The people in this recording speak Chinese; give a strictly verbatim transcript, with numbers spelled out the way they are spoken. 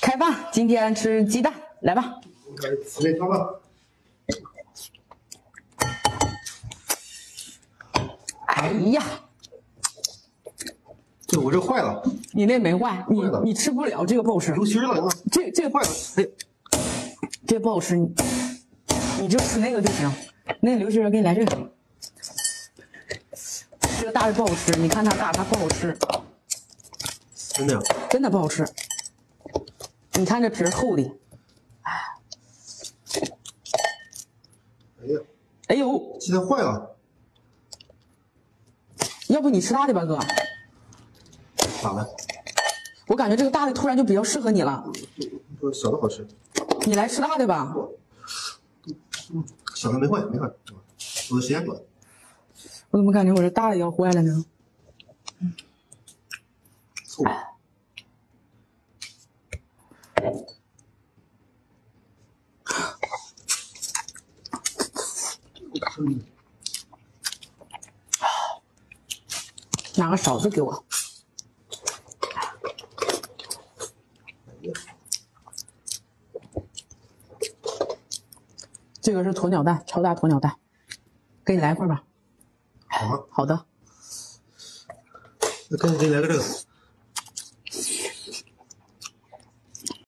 开饭，今天吃鸡蛋，来吧。 来吃这汤吧。 哎呀， 这我这坏了。 你那没坏，你坏了你吃不了，这个不好吃。 流心了， 这这个坏了。哎， 这个不好吃，你你就吃那个就行。那个流心给你来这个。这个大的不好吃，你看它大，它不好吃。 真的呀？ 真的不好吃。你看这皮厚的。 哎呀， 哎呦， 鸡蛋坏了。 要不你吃大的吧，哥？ 咋了？ 我感觉这个大的突然就比较适合你了。 说小的好吃。 你来吃大的吧。 嗯，小的没坏，没坏。我的时间短。 我怎么感觉我这大的要坏了呢？ 凑合。嗯。 拿个勺子给我。这个是鸵鸟蛋，超大鸵鸟蛋，给你来一块吧。 好吗？ 好的。 那赶紧给你来个这个。